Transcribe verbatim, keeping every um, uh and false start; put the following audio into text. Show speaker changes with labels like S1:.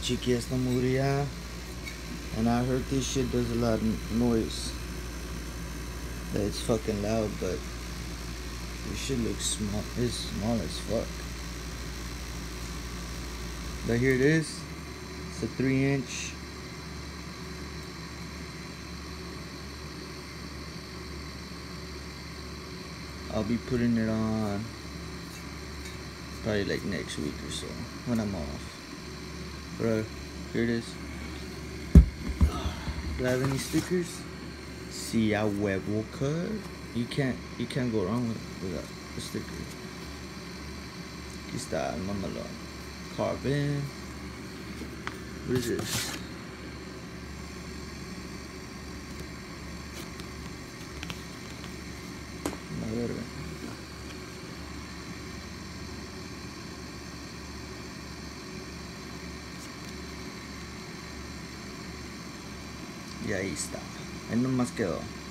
S1: chiqui esta mugre. And I heard this shit does a lot of noise. That it's fucking loud, but this shit looks small. It's small as fuck. But here it is. It's a three inch. I'll be putting it on probably like next week or so when I'm off. But here it is. Do I have any stickers? Si a huevo cut. You can't you can't go wrong with, with a, a sticker. Aquí está el mamalón. Carbon. What is this? A ver, ven. Y ahí está. Ahí nomás quedó.